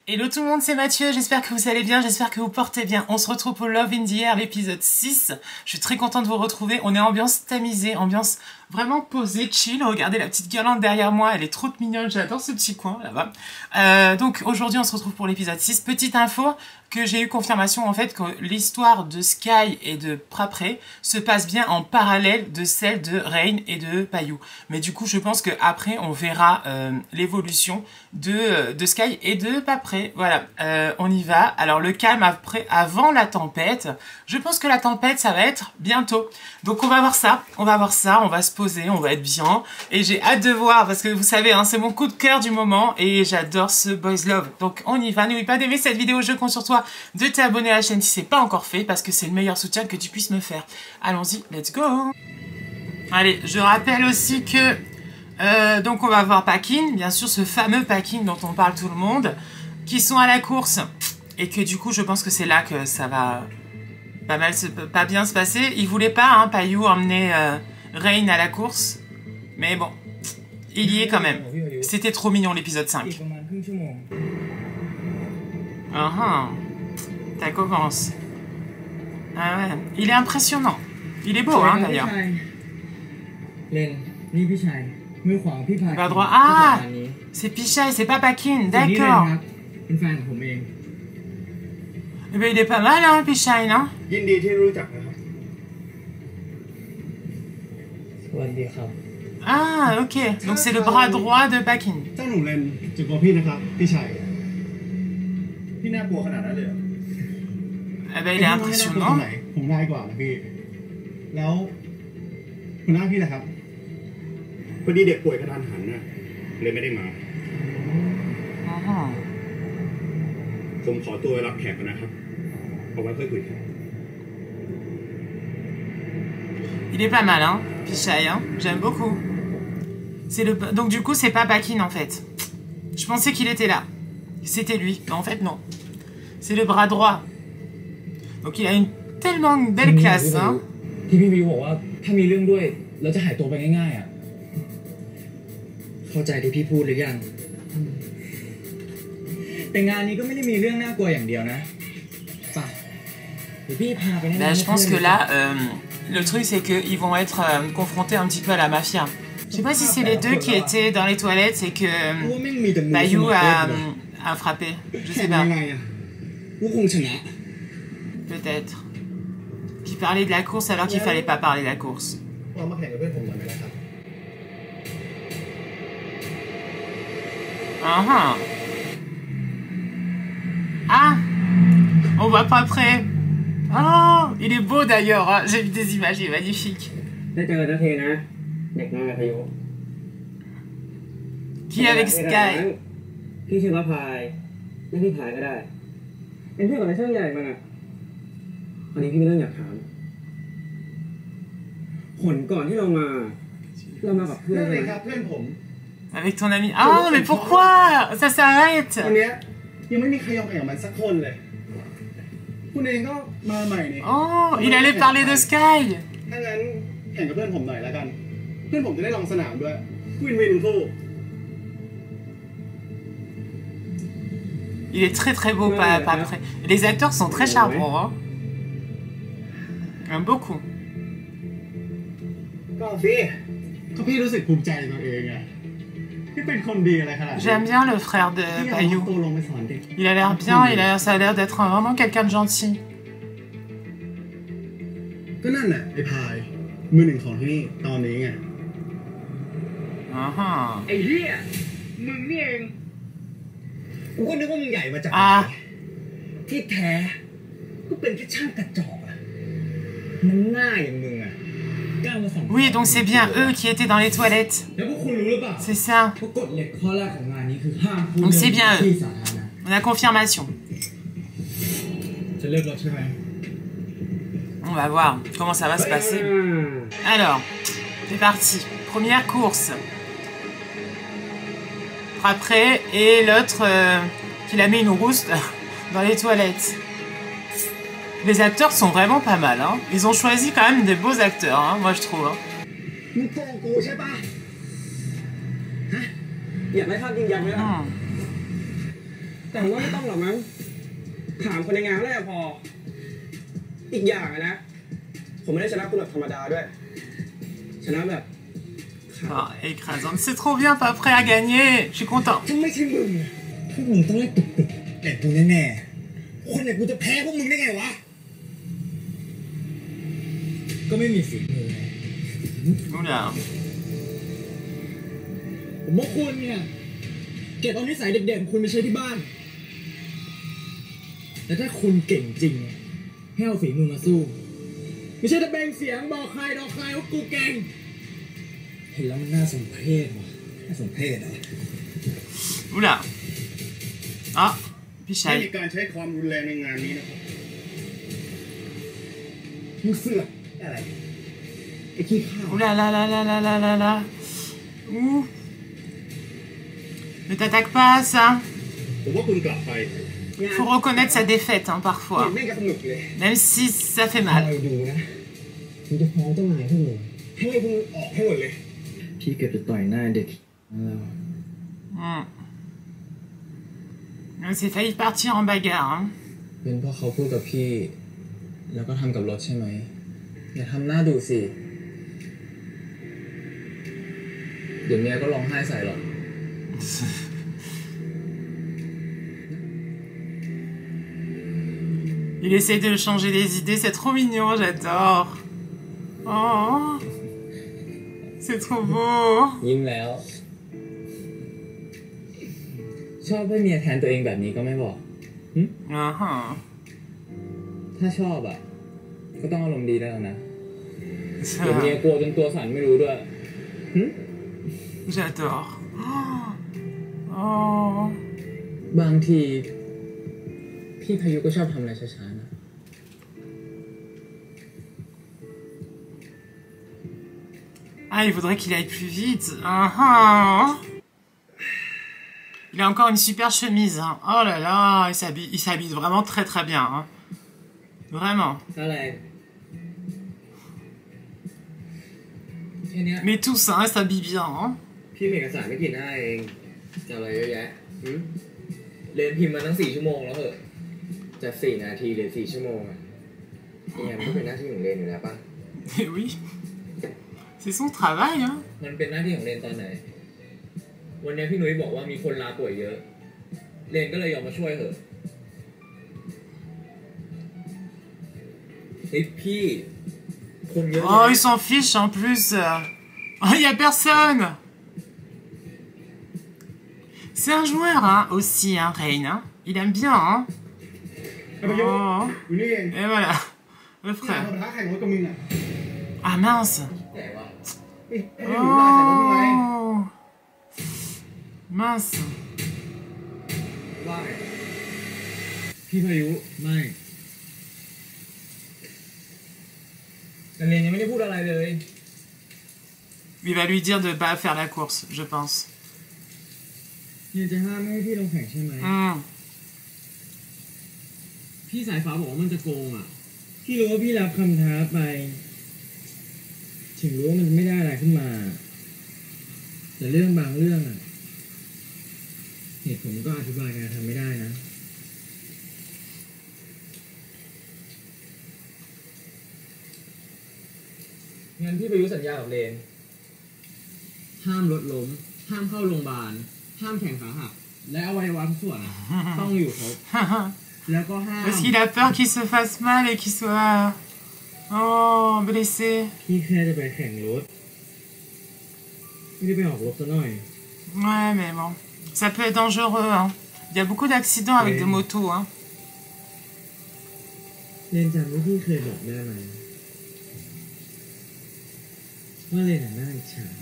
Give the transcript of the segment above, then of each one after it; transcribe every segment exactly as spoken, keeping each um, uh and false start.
Hello tout le monde, c'est Mathieu, j'espère que vous allez bien, j'espère que vous portez bien. On se retrouve pour Love in the Air, l'épisode six. Je suis très contente de vous retrouver, on est ambiance tamisée, ambiance vraiment posée, chill. Regardez la petite guirlande derrière moi, elle est trop mignonne, j'adore ce petit coin là-bas. Euh, donc aujourd'hui on se retrouve pour l'épisode six. Petite info, que j'ai eu confirmation en fait que l'histoire de Sky et de Prapre se passe bien en parallèle de celle de Rain et de Payou. Mais du coup je pense qu'après on verra euh, l'évolution de, de Sky et de Prapre. Voilà, euh, on y va. Alors le calme après, avant la tempête, je pense que la tempête ça va être bientôt. Donc on va voir ça, on va voir ça, on va se poser, on va être bien. Et j'ai hâte de voir parce que vous savez, hein, c'est mon coup de cœur du moment et j'adore ce Boys Love. Donc on y va, n'oublie pas d'aimer cette vidéo, je compte sur toi de t'abonner à la chaîne si c'est pas encore fait parce que c'est le meilleur soutien que tu puisses me faire. Allons-y, let's go. Allez, je rappelle aussi que euh, donc on va voir Paquin, bien sûr ce fameux Paquin dont on parle tout le monde, qui sont à la course et que du coup je pense que c'est là que ça va pas mal se, pas bien se passer. Ils voulaient pas, hein, Payou emmener euh, Rain à la course, mais bon, il y est quand même. C'était trop mignon l'épisode cinq. Ah ah. Ça commence. Ah ouais. Il est impressionnant. Il est beau, hein, d'ailleurs. Bras droit. Ah, c'est Pichai, c'est pas Paquin. D'accord. Eh ben, il est pas mal, hein, Pichai, non? Ah, ok. Donc c'est le bras droit de Paquin. Eh ben, il est impressionnant. Il est pas mal, hein, Pichai, hein. J'aime beaucoup. C'est le... Donc du coup, c'est pas Paquin, en fait. Je pensais qu'il était là. C'était lui. Mais en fait, non. C'est le bras droit. Donc il a une tellement une belle classe, hein. Ben, je pense que là, euh, le truc c'est qu'ils vont être euh, confrontés un petit peu à la mafia. Je sais pas si c'est les deux qui étaient dans les toilettes et que euh, Payou a, a frappé. Je sais pas. Peut-être. Qui parlait de la course alors qu'il fallait pas parler de la course. Ah, ah, on voit pas près. Oh, il est beau d'ailleurs, hein. J'ai vu des images, il est magnifique. Qui est avec Sky? Avec ton ami. Ah, mais pourquoi ça s'arrête? Oh, il allait parler de Sky. Il est très très beau, pas, pas après. Les acteurs sont très charmants, hein. J'aime beaucoup. J'aime bien le frère de Payou. Il a l'air bien, il a, ça a l'air d'être vraiment quelqu'un de gentil. Ah. Ah. Oui, donc c'est bien eux qui étaient dans les toilettes. C'est ça. Donc c'est bien eux. On a confirmation. On va voir comment ça va se passer. Alors, c'est parti. Première course. Après, et l'autre euh, qui a mis une rouste dans les toilettes. Les acteurs sont vraiment pas mal, hein. Ils ont choisi quand même des beaux acteurs, hein, moi je trouve. Hein. Hmm. แต่ว่าไม่ต้องหรอกมั้งถามคนในงานก็ได้พออีกอย่างนะผมไม่ได้ชนะคุณแบบธรรมดาด้วยชนะแบบ Ah, écrasante. C'est trop bien, pas prêt à gagner. Je suis content. ถ้าไม่ใช่มึงพวกมึงต้องเล่นตุกตุกแต่กูแน่ๆคนไหนกูจะแพ้พวกมึงได้ไงวะก็ไม่มีฝีมือ Oula. ผมว่าคุณเนี่ยเก็บเอานิสัยเด็กๆคุณไปใช้ที่บ้านแต่ถ้าคุณเก่งจริงให้เอาฝีมือมาสู้ไม่ใช่ตะเบงเสียงบอกใครดอกใครว่ากูเก่งเห็นแล้วมันน่าสมเพชว่ะน่าสมเพชอ่ะ Oula. Ah, พี่ชัยไม่มีการใช้ความรุนแรงในงานนี้นะครับมึงเสือกอะไรไอ้ขี้ข้าว Oula là là là là là là là. Ouh. Ne t'attaque pas à ça. ผมว่าคุณกลับไป Faut reconnaître sa défaite, hein, parfois. แม่งก็สนุกเลย Même si ça fait ค mal. อยดูนะมึงจะฟ้องเจ้านายพวกมึงให้พวกมึงออกให้หมดเลยพี่เกือบจะต่อยหน้าเด็กแล้ว Hmm. C'est failli partir en bagarre. Hein. เป็นเพราะเขาพูดกับพี่แล้วก็ทำกับรถใช่ไหมอย่าทำหน้าดูสิเดี๋ยวเมียก็ร้องไห้ใส่หรอก Il essaie de changer les idées, c'est trop mignon, j'adore. Oh, c'est trop beau. ยิ้มแล้วชอบให้เมียแทนตัวเองแบบนี้ก็ไม่บอก Uh-huh. ถ้าชอบอ่ะก็ต้องอารมณ์ดีแล้วนะเดี๋ยวเมียกลัวจนตัวสั่นไม่รู้ด้วย J'adore. Oh. บางทีพี่พายุก็ชอบทำอะไรช้าๆนะ Ah, il faudrait qu'il aille plus vite. Uh-huh. Il a encore une super chemise. Hein. Oh là là, il s'habille, il s'habille vraiment très très bien. Hein. Vraiment. อะไรแค่นี้ Mais tous, hein, il s'habille bien. Hein. พี่มีเอกสารไม่กี่หน้าเองจะอะไรเยอะแยะเรียนพิมพ์มาตั้งสี่ชั่วโมงแล้วเหรอจากสี่นาทีเหลือสี่ชั่วโมงอ่ะเนี่ยมันก็เป็นหน้าที่ของเรียนอยู่แล้วป่ะ Mais oui. C'est son travail. Hein. มันเป็นหน้าที่ของเรียนตอนไหนวันนี้พี่นุ้ยบอกว่ามีคนลาป่วยเยอะเรียนก็เลยยอมมาช่วยเหอะเฮ้ยพี่คนเยอะ Oh, il s'en fiche en plus. Oh, il y a personne. C'est un joueur, hein, aussi, hein, Rain. Hein. Il aime bien, hein. Oh. อยู่นี่เอง Et voilà. Le เรา frère. ท้าแข่งรถกับมึงอ่ะ Ah mince. แต่ว่าเฮ้ยให้หนูได้ใส่รถมึงไง Oh. Mince. ว่าไงพี่พายุไม่แต่เรียนยังไม่ได้พูดอะไรเลย Il va lui dire de pas faire la course, je pense. เรียนจะห้ามไม่ให้พี่ลงแข่งใช่ไหม Hmm. พี่สายฟ้าบอกว่ามันจะโกงอ่ะพี่รู้ว่าพี่รับคำท้าไปถึงรู้ว่ามันไม่ได้อะไรขึ้นมาแต่เรื่องบางเรื่องอ่ะเหตุผลก็อธิบายการทำไม่ได้นะงั้นพี่ไปยุสัญญากับเรนห้ามรถล้มห้ามเข้าโรงพยาบาลห้ามแข่งขาหักและอวัยวะทุกส่วนอะต้องอยู่ครบแล้วก็ห้าม Parce qu'il a peur qu'il se fasse mal et qu'il soit... Oh, blessé. พี่แค่จะไปแข่งรถไม่ได้ไปออกรถซะหน่อย Ouais, mais bon. Ça peut être dangereux, hein. Il y a beaucoup d'accidents avec Oui. des motos, hein. เรนจำที่พี่เคยบอกได้ไหมว่าเรนน่ะน่าอิจฉา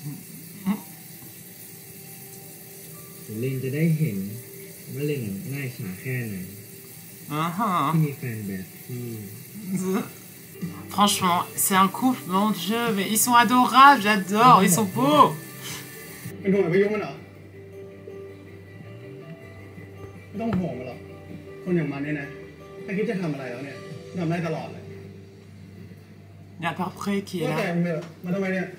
เรนจะได้เห็นว่าเรนน่ะน่าอิจฉาแค่ไหน Uh-huh. ที่มีแฟนแบบพี่ Franchement, c'est un couple, mon Dieu, mais ils sont adorables, j'adore, ils sont beaux. เป็นห่วงพายุมันเหรอไม่ต้องห่วงมันหรอกคนอย่างมันเนี่ยนะถ้าคิดจะทำอะไรแล้วเนี่ยทำได้ตลอดเลย Il y a pas près qui est ว่าแต่ là. มึงเนี่ยมาทำไมเนี่ย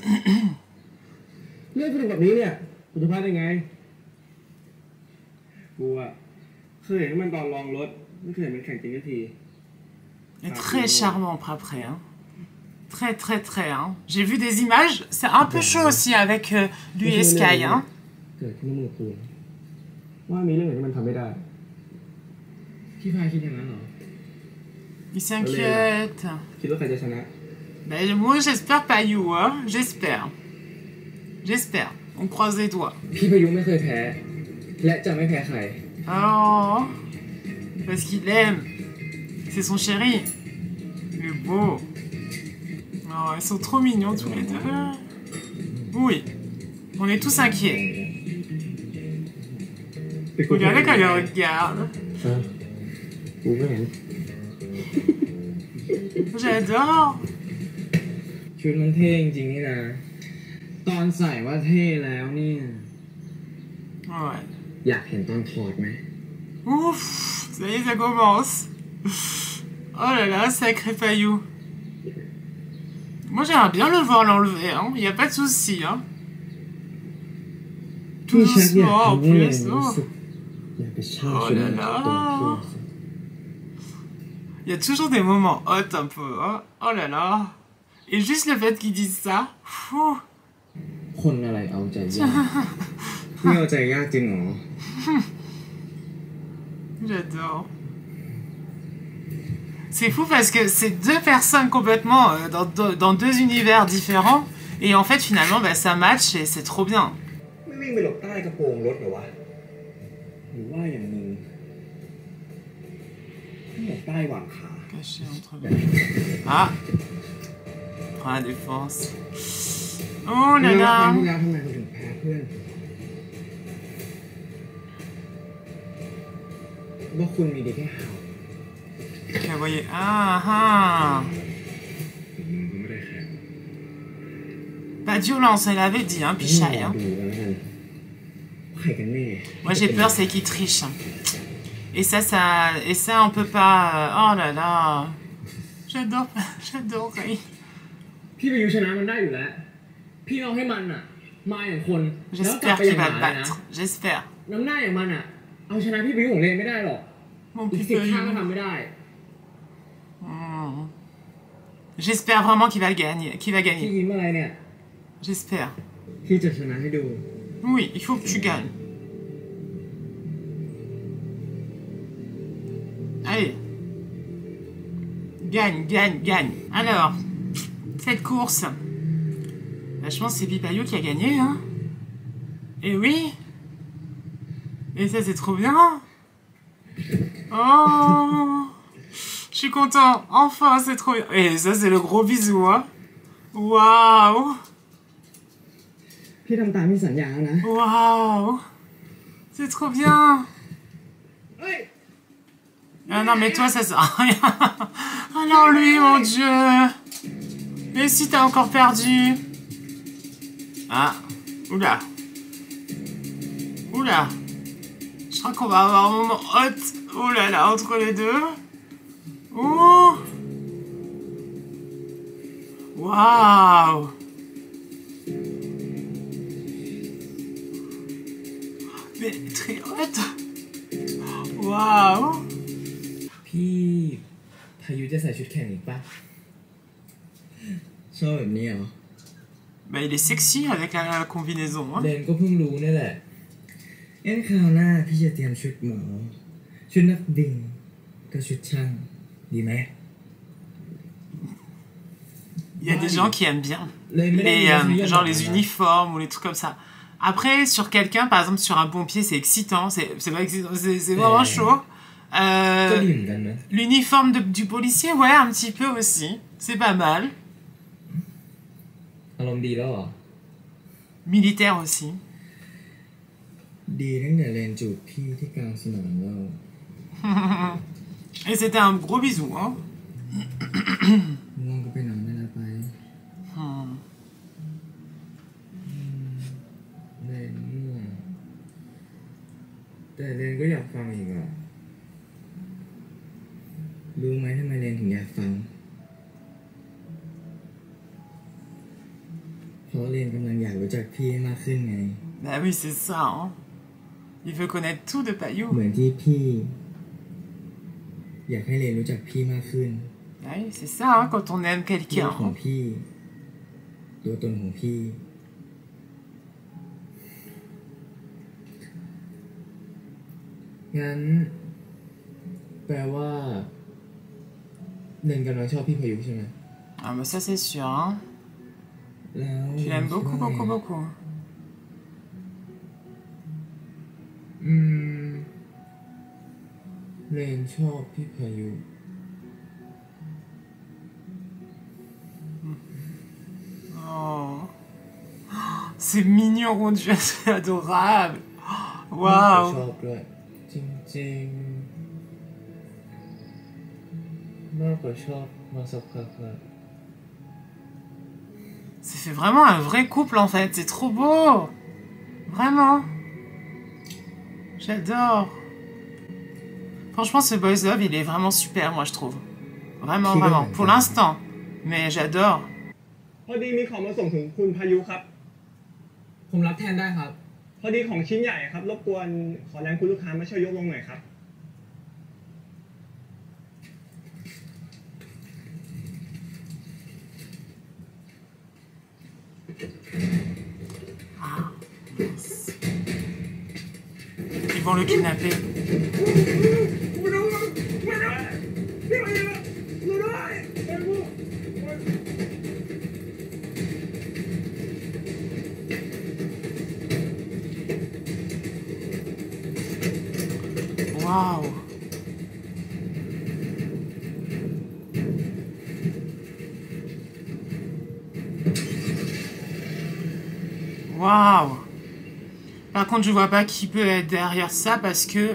เรื่องเป็นแบบนี้เนี่ยกูจะพลาดได้ไงกูอะเคยเห็นมันตอนลองรถไม่เคยเห็นมันแข่งจริงสักที Il est très charmant après, hein. Très, très, très, hein. J'ai vu des images. C'est un peu chaud aussi avec euh, lui et Sky, hein. เกิดขึ้นเมื่อคืนว่ามีเรื่องไหนที่มันทำไม่ได้พี่พายคิดอย่างนั้นเหรอ Il s'inquiète. คิดว่าใครจะชนะ Ben, moi, j'espère Payou, hein. J'espère. J'espère. On croise les doigts. พี่พายุไม่เคยแพ้ และจะไม่แพ้ใคร Oh. Parce qu'il aime. C'est son chéri. Il est beau. Oh, ils sont trop mignons tous les deux. Oui. On est tous inquiets. Regardez quand il regarde. กูก็เห็น J'adore. ชุดมันเท่จริงๆนี่นะ ตอนใส่ว่าเท่แล้วเนี่ย Ouais. อยากเห็นตอนถอดไหม Ouf. Ça y est, ça commence. Oh là là, sacré Payou. Moi, j'aimerais bien le voir l'enlever, hein. Il n'y a pas de souci, hein. Tout doucement, en plus. Oh. Oh là là. Il y a toujours des moments hot un peu, hein. Oh là là. Et juste le fait qu'ils disent ça. Fou. คนอะไรเอาใจยากไม่เอาใจยากจริงเหรอ J'adore. C'est fou parce que c'est deux personnes complètement euh, dans, deux, dans deux univers différents. Et en fait, finalement, bah, ça match et c'est trop bien. ไม่วิ่งไปหลบใต้กระโปรงรถเหรอวะ หรือว่าอย่างนึงไม่หลบใต้หว่างขา Caché entre les... Ah. Prends la défense. Oh là แล้วครั้ง là. ที่แล้วทำไมคุณถึงแพ้เพื่อนว่าคุณมีดีแค่หาว Ok, vous voyez. Ah ah. มึงก็ไม่ได้แข่ง Pas de violence, elle avait dit, hein, Pichaille. Hein. ดูกันแล้วกันใครกันแน่ Moi, j'ai peur, c'est qu'il triche. Et ça, ça, et ça, on peut pas. Oh là là. J'adore, j'adore. พี่พายุชนะมันได้อยู่แล้ว พี่เอาให้มันอ่ะ มาอย่างคนแล้วกลับ J'espère ไปอ qu'il ย่างห va มาเลยนะ battre. J'espère. น้ำหน้าอย่างมันอ่ะ เอาชนะพี่พายุของเลนไม่ได้หรอก Mon อีก petit สิบข้างก็ Payou. ทำไม่ได้ Hmm. J'espère vraiment qu'il va le gagner. Qu'il va พี่ gagner. ยิ้มอะไรเนี่ย J'espère. พี่จะชนะให้ดู Oui, il faut que tu gagnes. Allez. Gagne, gagne, gagne. Alors, cette course. Bah, je pense que c'est Pipayou qui a gagné, hein. Et oui. Et ça, c'est trop bien. Oh. Je suis content. Enfin, c'est trop bien. Et ça, c'est le gros bisou, hein. Waouh. พี่ทำตามที่สัญญาแล้วนะ Waouh. C'est trop bien. เฮ้ย Ah non, mais toi, ça sert à rien. Alors lui, mon Dieu. Et si t'as encore perdu? Ah. Oula. Oula. Je crois qu'on va avoir un moment hot. Oh là là, entre les deux. Oh. Waouh. Mais très hot. Waouh. พี่พายุจะใส่ชุดแข่งอีกปะชอบแบบนี้เหรอ Bah, il est sexy avec la, la combinaison. Hein. เดนก็เพิ่งรู้นี่แหละงั้นคราวหน้าพี่จะเตรียมชุดหมอชุดนักบินกับชุดช่างดีไหม Il y a des gens qui aiment bien Les- les, les- euh, les- genre les- les uniformes ou les trucs comme ça. Après, sur quelqu'un, par exemple, sur un pompier, c'est excitant. C'est c'est pas excitant, c'est c'est vraiment Euh. chaud. ก็ Euh, ดีเหมือนกันนะ L'uniforme de- du policier, ouais, un petit peu aussi. C'est pas mal. อารมณ์ดีแล้วเหรอ Militaire aussi. ดีตั้งแต่เรียนจูบพี่ที่กลางสนามแล้ว Et c'était un gros bisou. Hein. ง่วงก็ไปนอนได้แล้วไป Hmm. เรนง่วงแต่เรนก็อยากฟังอีกอ่ะรู้ไหมทำไมเรนถึงอยากฟังเพราะเรนกำลังอยากรู้จักพี่ให้มากขึ้นไง Bah oui, c'est ça. Hein. Il veut connaître tout de Payou. เหมือนที่พี่อยากให้เรนรู้จักพี่มากขึ้น Oui, c'est ça, hein, quand on aime ตัว quelqu'un. ของพี่ตัวตนของพี่งั้นแปลว่าเรนกำลังชอบพี่พายุใช่ไหม Ah, mais ça, c'est sûr, hein. แล้ว Tu l'aimes beaucoup, beaucoup, beaucoup. อืมเรนชอบพี่พายุ Oh. C'est mignon, mon Dieu, c'est adorable. ช Waouh. อบด้วยจริงๆมากกว่าชอบมาสักพักแล้ว Ça fait vraiment un vrai couple, en fait. C'est trop beau. Vraiment. J'adore. Franchement, ce boys love, il est vraiment super, moi, je trouve. Vraiment, vraiment. Pour l'instant. Mais j'adore. พอดีมีของมาส่งถึงคุณพายุครับผมรับแทนได้ครับพอดีของชิ้นใหญ่ครับรบกวนขอแรงคุณลูกค้ามาช่วยยกลงหน่อยครับ Ah, mince. Ils vont le kidnapper. Waouh. Waouh. Par contre, je vois pas qui peut être derrière ça parce que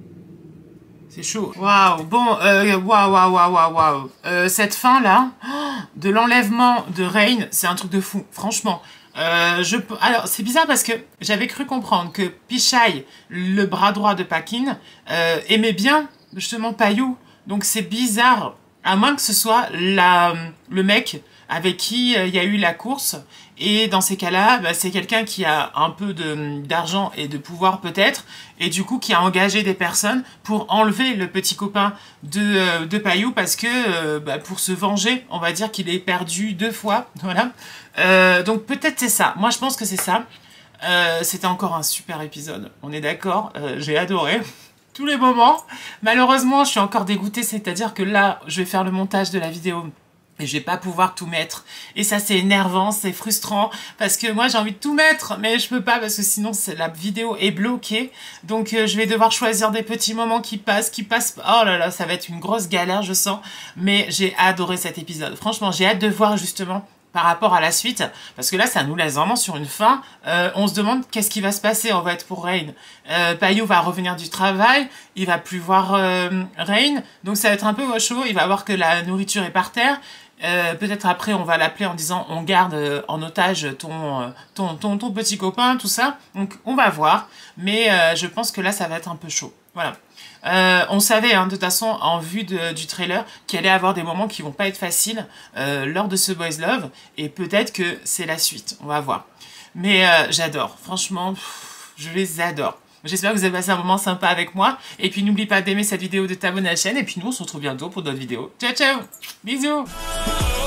c'est chaud. Waouh. Bon, euh, waouh, waouh, waouh, waouh, waouh. Euh, cette fin là, de l'enlèvement de Rain, c'est un truc de fou. Franchement. Euh, je, alors c'est bizarre parce que j'avais cru comprendre que Pichai, le bras droit de Paquin, euh, aimait bien justement Payou. Donc c'est bizarre, à moins que ce soit la, le mec avec qui il euh, y a eu la course. Et dans ces cas-là, bah, c'est quelqu'un qui a un peu de d'argent et de pouvoir peut-être, et du coup qui a engagé des personnes pour enlever le petit copain de, euh, de Payou parce que euh, bah, pour se venger, on va dire qu'il est perdu deux fois, voilà. Euh, donc peut-être c'est ça. Moi je pense que c'est ça. Euh, C'était encore un super épisode. On est d'accord. Euh, J'ai adoré tous les moments. Malheureusement, je suis encore dégoûtée. C'est-à-dire que là, je vais faire le montage de la vidéo. Et je vais pas pouvoir tout mettre. Et ça, c'est énervant, c'est frustrant. Parce que moi, j'ai envie de tout mettre. Mais je peux pas parce que sinon, la vidéo est bloquée. Donc, euh, je vais devoir choisir des petits moments qui passent, qui passent. Oh là là, ça va être une grosse galère, je sens. Mais j'ai adoré cet épisode. Franchement, j'ai hâte de voir justement par rapport à la suite. Parce que là, ça nous laisse vraiment sur une fin. Euh, on se demande qu'est-ce qui va se passer en fait pour Rain. Euh, Payou va revenir du travail. Il va plus voir euh, Rain. Donc, ça va être un peu chaud. Il va voir que la nourriture est par terre. Euh, peut-être après on va l'appeler en disant on garde euh, en otage ton, euh, ton, ton, ton petit copain, tout ça. Donc on va voir. Mais euh, je pense que là ça va être un peu chaud. Voilà. Euh, on savait hein, de toute façon en vue de, du trailer qu'il allait avoir des moments qui vont pas être faciles euh, lors de ce Boys Love. Et peut-être que c'est la suite. On va voir. Mais euh, j'adore. Franchement, pff, je les adore. J'espère que vous avez passé un moment sympa avec moi. Et puis n'oublie pas d'aimer cette vidéo, de t'abonner à la chaîne. Et puis nous on se retrouve bientôt pour d'autres vidéos. Ciao ciao. Bisous.